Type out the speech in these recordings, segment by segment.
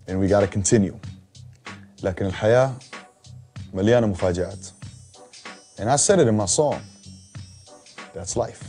and we gotta continue. لكن الحياة مليانة مفاجآت. And I said it in my song. That's life.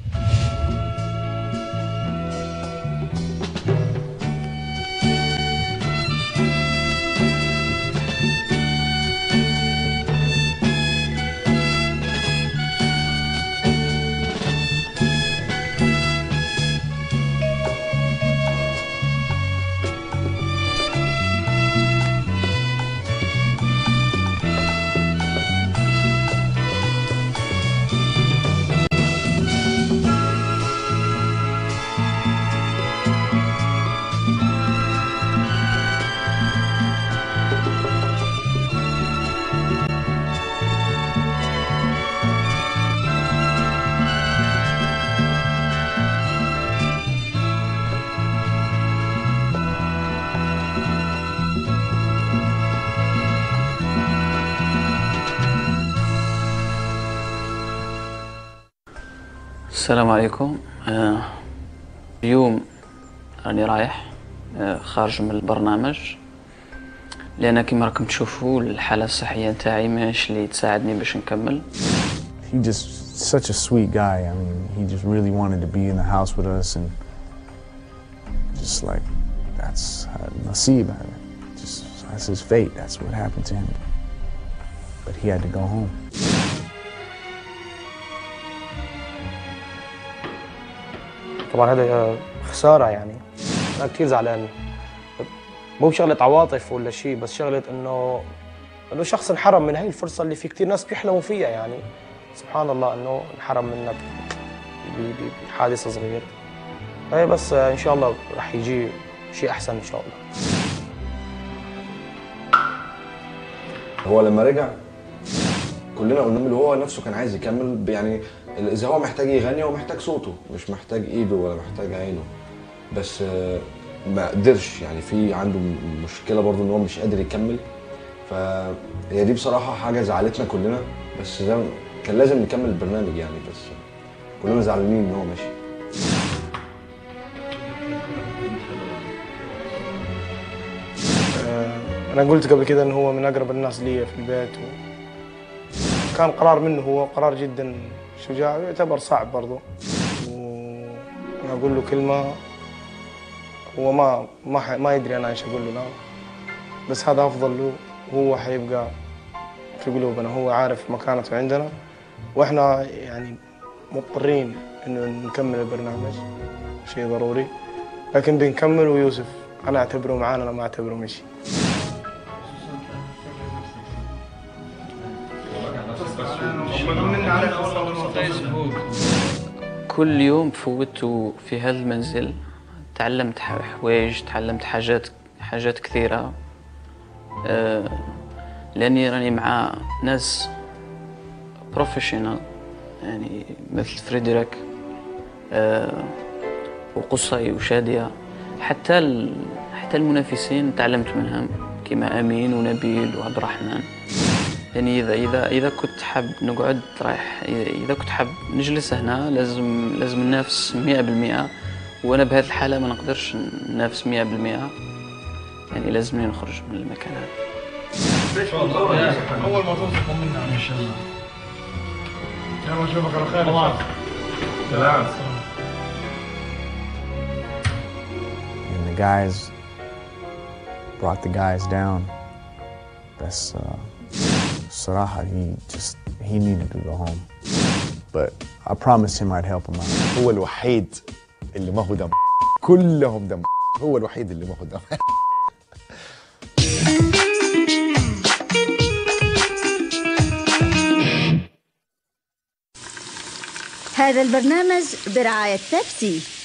السلام عليكم. اليوم راني رايح خارج من البرنامج لأن كما راكم تشوفوا الحالة الصحية نتاعي ماهيش اللي تساعدني باش نكمل. He just such a sweet guy. I mean, he just really wanted to be in the house with us, and just like that's nasib. Just that's his fate. That's what happened to him. But he had to go home. طبعا هذا خسارة يعني. أنا كثير زعلان. مو شغلة عواطف ولا شيء، بس شغلة إنه شخص انحرم من هاي الفرصة اللي في كثير ناس بيحلموا فيها يعني. سبحان الله إنه انحرم منك بحادث صغير. هي بس إن شاء الله رح يجي شيء أحسن إن شاء الله. هو لما رجع كلنا قلنا له هو نفسه كان عايز يكمل، يعني إذا هو محتاج يغني هو محتاج صوته، مش محتاج إيده ولا محتاج عينه، بس ما قدرش، يعني في عنده مشكلة برضه إن هو مش قادر يكمل. فهي دي بصراحة حاجة زعلتنا كلنا، بس ده كان لازم نكمل البرنامج يعني، بس كلنا زعلانين إن هو ماشي. أنا قلت قبل كده إن هو من أقرب الناس لي في البيت، كان قرار منه، هو قرار جدا شجاع ويعتبر صعب برضه. وأنا أقول له كلمة هو ما يدري أنا إيش أقول له، لا بس هذا أفضل له، وهو حيبقى في قلوبنا، هو عارف مكانته عندنا، وإحنا يعني مضطرين إنه نكمل البرنامج، شيء ضروري، لكن بنكمل. ويوسف أنا أعتبره معانا، أنا ما أعتبره مشي. كل يوم فوته في هذا المنزل تعلمت حوايج، تعلمت حاجات كثيرة، لأني راني مع ناس بروفيشنال يعني مثل فريدريك وقصي وشادية، حتى المنافسين تعلمت منهم كما أمين ونبيل وعبد الرحمن. يعني إذا كنت حاب نقعد رايح، إذا كنت حاب نجلس هنا لازم ننافس 100%، وأنا بهذه الحالة ما نقدرش ننافس 100%، يعني لازمني نخرج من المكان هذا. أول ما توصل منا إن شاء الله. يلا نشوفك على خير. سلام. And the guys brought the guys down. That's صراحة he needed to go home. But I promised him I'd help him out. هو الوحيد اللي ما هو دم. كلهم دم. هو الوحيد اللي ما هو دم. هذا البرنامج برعاية بيبسي.